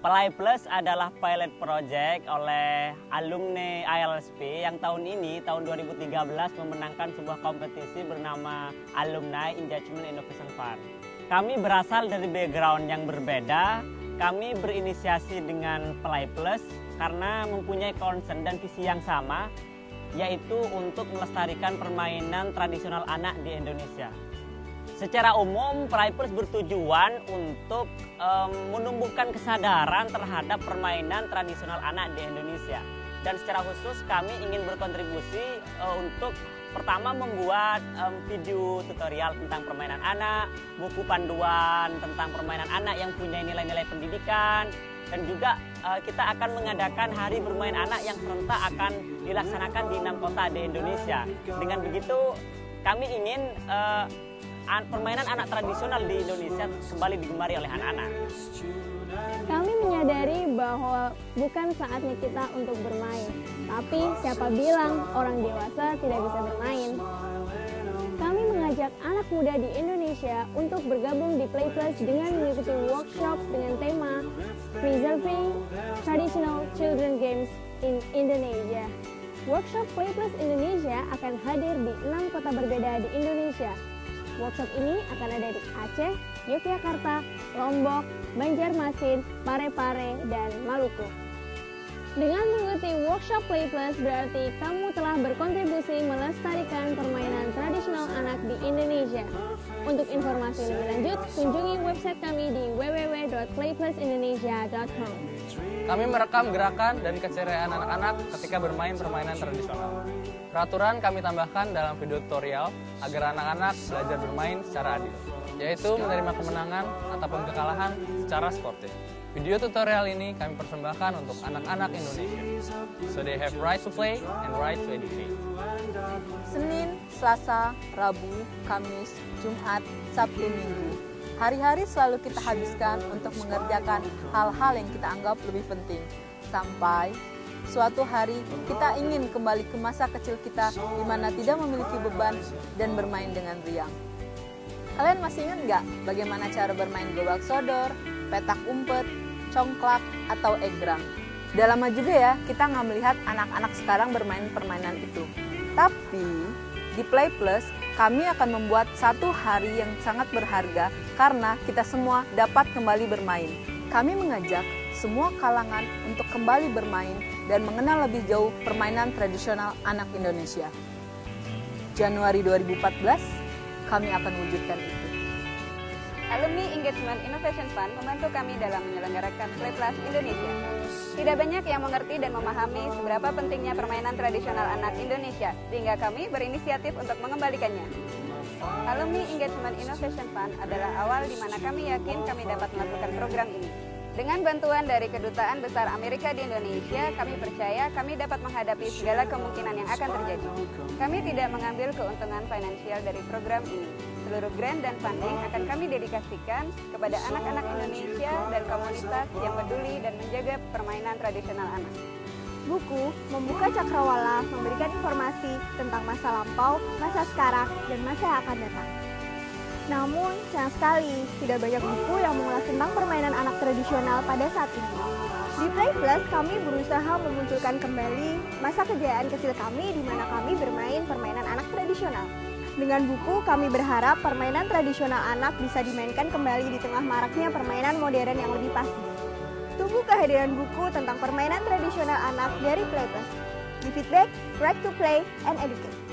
Play Plus adalah pilot project oleh alumni ILSP yang tahun ini, tahun 2013, memenangkan sebuah kompetisi bernama Alumni Engagement Innovation Fund. Kami berasal dari background yang berbeda. Kami berinisiasi dengan Play Plus karena mempunyai concern dan visi yang sama, yaitu untuk melestarikan permainan tradisional anak di Indonesia. Secara umum, Play Plus bertujuan untuk menumbuhkan kesadaran terhadap permainan tradisional anak di Indonesia. Dan secara khusus kami ingin berkontribusi untuk pertama membuat video tutorial tentang permainan anak, buku panduan tentang permainan anak yang punya nilai-nilai pendidikan, dan juga kita akan mengadakan hari bermain anak yang serentak akan dilaksanakan di 6 kota di Indonesia. Dengan begitu kami ingin permainan anak tradisional di Indonesia kembali digemari oleh anak-anak. Kami menyadari bahwa bukan saatnya kita untuk bermain, tapi siapa bilang orang dewasa tidak bisa bermain. Kami mengajak anak muda di Indonesia untuk bergabung di Play Plus dengan mengikuti workshop dengan tema Preserving Traditional Children Games in Indonesia. Workshop Play Plus Indonesia akan hadir di 6 kota berbeda di Indonesia. Workshop ini akan ada di Aceh, Yogyakarta, Lombok, Banjarmasin, Parepare, dan Maluku. Dengan mengikuti workshop Play Plus berarti kamu telah berkontribusi melestarikan permainan tradisional anak di Indonesia. Untuk informasi lebih lanjut, kunjungi website kami di www.playplusindonesia.com. Kami merekam gerakan dan keceriaan anak-anak ketika bermain permainan tradisional. Peraturan kami tambahkan dalam video tutorial agar anak-anak belajar bermain secara adil, yaitu menerima kemenangan ataupun kekalahan secara sportif. Video tutorial ini kami persembahkan untuk anak-anak Indonesia, so they have right to play and right to educate. Senin, Selasa, Rabu, Kamis, Jumat, Sabtu, Minggu. Hari-hari selalu kita habiskan untuk mengerjakan hal-hal yang kita anggap lebih penting. Sampai suatu hari kita ingin kembali ke masa kecil kita di mana tidak memiliki beban dan bermain dengan riang. Kalian masih ingat nggak bagaimana cara bermain gobak sodor, petak umpet, congklak, atau egrang? Udah lama juga ya kita nggak melihat anak-anak sekarang bermain permainan itu. Tapi di Play Plus kami akan membuat satu hari yang sangat berharga karena kita semua dapat kembali bermain. Kami mengajak semua kalangan untuk kembali bermain dan mengenal lebih jauh permainan tradisional anak Indonesia. Januari 2014, kami akan wujudkan itu. Alumni Engagement Innovation Fund membantu kami dalam menyelenggarakan Play Plus Indonesia. Tidak banyak yang mengerti dan memahami seberapa pentingnya permainan tradisional anak Indonesia, sehingga kami berinisiatif untuk mengembalikannya. Alumni Engagement Innovation Fund adalah awal di mana kami yakin kami dapat melakukan program ini. Dengan bantuan dari Kedutaan Besar Amerika di Indonesia, kami percaya kami dapat menghadapi segala kemungkinan yang akan terjadi. Kami tidak mengambil keuntungan finansial dari program ini. Seluruh grant dan funding akan kami dedikasikan kepada anak-anak Indonesia dan komunitas yang peduli dan menjaga permainan tradisional anak. Buku Membuka Cakrawala memberikan informasi tentang masa lampau, masa sekarang, dan masa yang akan datang. Namun, sayang sekali, tidak banyak buku yang mengulas tentang permainan anak tradisional pada saat ini. Di Play Plus, kami berusaha memunculkan kembali masa kejayaan kecil kami di mana kami bermain permainan anak tradisional. Dengan buku, kami berharap permainan tradisional anak bisa dimainkan kembali di tengah maraknya permainan modern yang lebih pasif. Tunggu kehadiran buku tentang permainan tradisional anak dari Play Plus. Di feedback, right to play and educate.